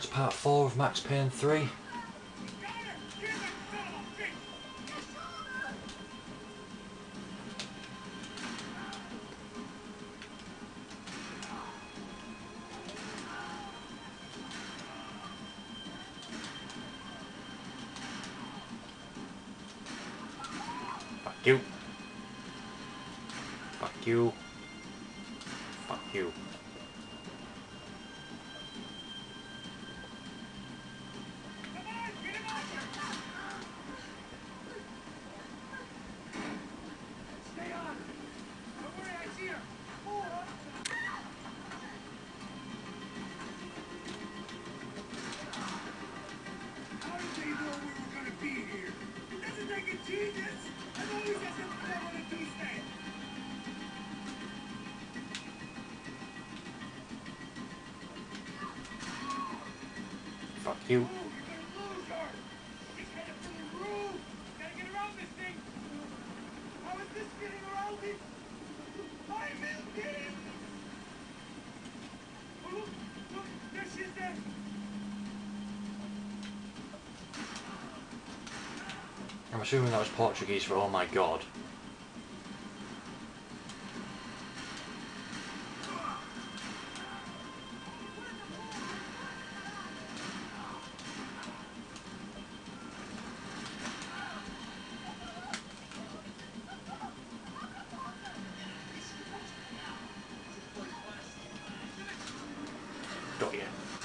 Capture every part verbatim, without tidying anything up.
It's part four of Max Payne three. Fuck you. Fuck you. Fuck you. Fuck you. I'm assuming that was Portuguese for oh my god. Got you.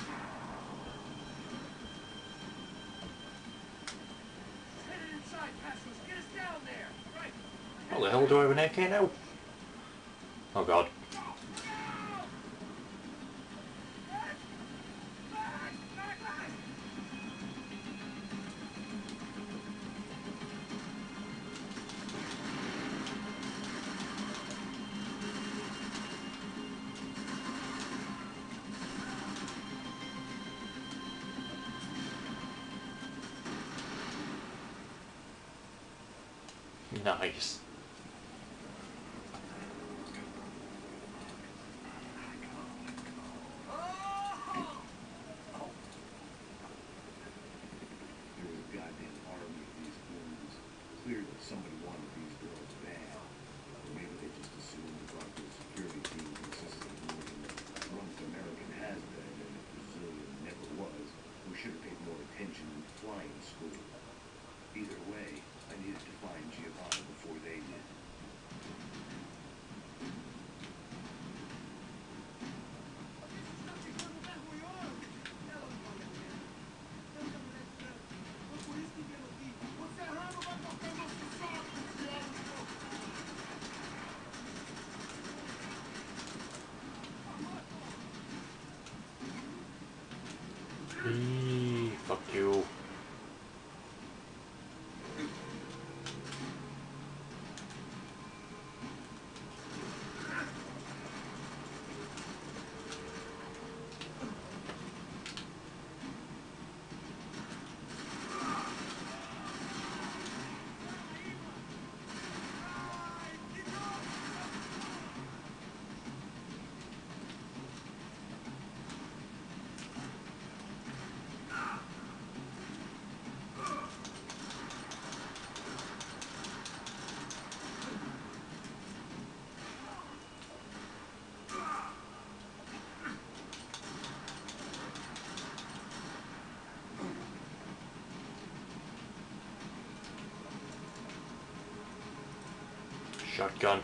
What the hell do I have an A K now? Oh god. Nice. Clear that somebody wanted these girls bad. Or maybe they just assumed the Bronco security team consisted of more than a drunk American has-been and a Brazilian never was, who should have paid more attention in flying school. Either way, I needed to find Giovanni before they did. Eee, fuck you. Shotgun.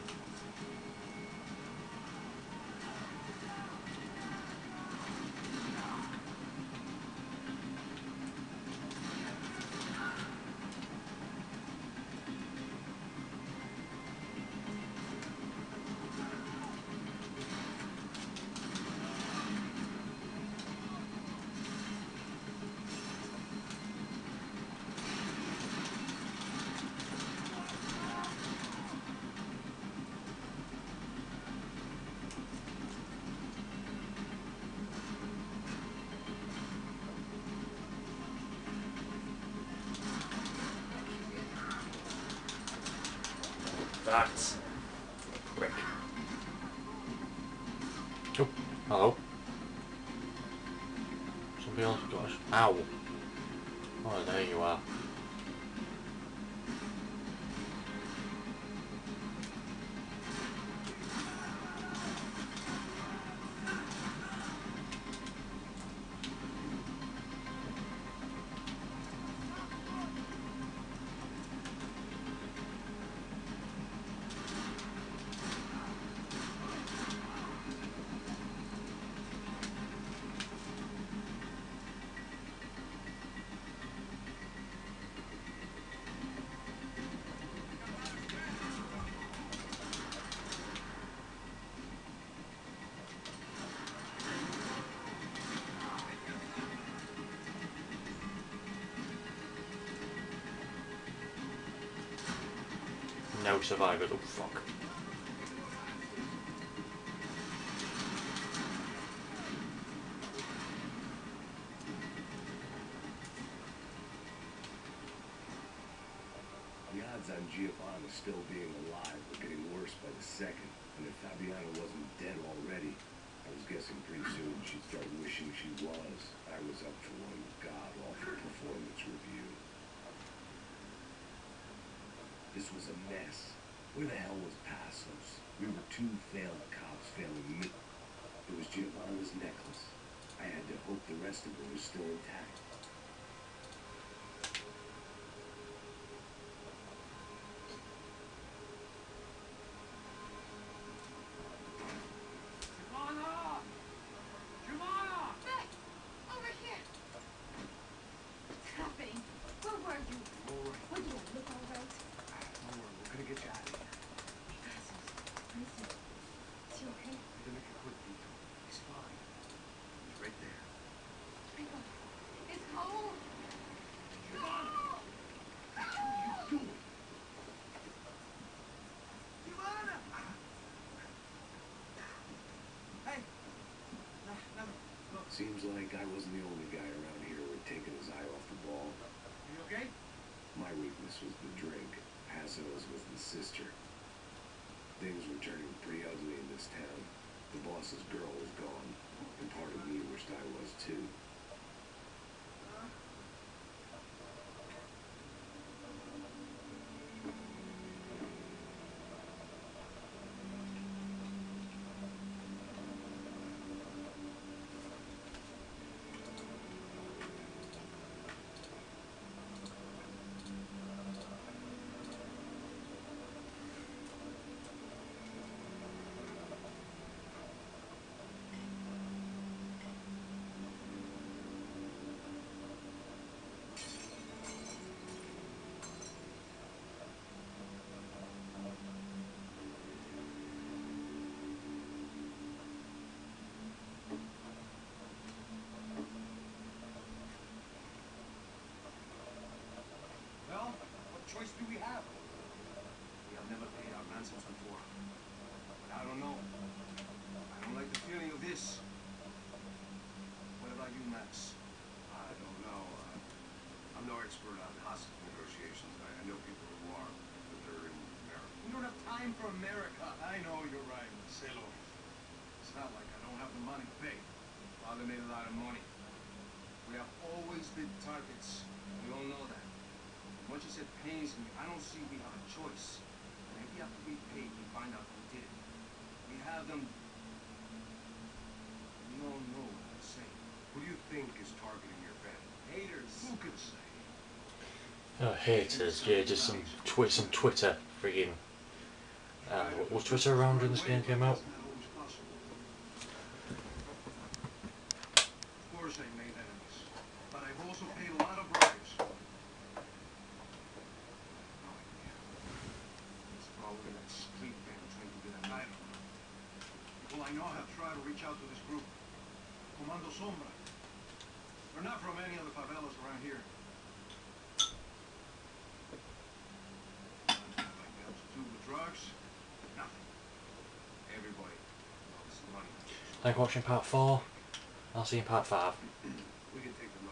That's quick. Oh, hello. Some Somebody else got us. Ow! Oh, there you are. No survivors. Oh fuck. The odds on Giovanna still being alive were getting worse by the second, and if Fabiana wasn't dead already, I was guessing pretty soon she'd start wishing she was. I was up for one god-awful performance review. This was a mess. Where the hell was Passos? We were two failed cops failing me. It was Giovanna's necklace. I had to hope the rest of her was still intact. Seems like I wasn't the only guy around here who had taken his eye off the ball. You okay? My weakness was the drink. Passos was the sister. Things were turning pretty ugly in this town. The boss's girl was gone, and part of me wished I was too. Choice do we have? We have never paid our ransoms before. But I don't know. I don't like the feeling of this. What about you, Max? I don't know. Uh, I'm no expert on hostage negotiations. I, I know people who are, but they're in America. We don't have time for America. I know you're right, Marcelo. It's not like I don't have the money to pay. Father made a lot of money. We have always been targets. We all know that. What you said pains me. I don't see we have a choice. And if we have to be paid, we find out who did it. We have them. We all know what I'm saying. Who do you think is targeting your family? Haters. Who could say? Oh, haters. Yeah, just some twi some Twitter friggin'. Uh, was Twitter around when this game came out? Of course I made enemies, but I've also paid a lot of bribes. It's probably that street band trying to get an item. People I know have tried to reach out to this group. Comando Sombra. They're not from any of the favelas around here. Nothing like that to do with drugs. Nothing. Everybody loves money. Thank you for watching part four. I'll see you in part five. We can take them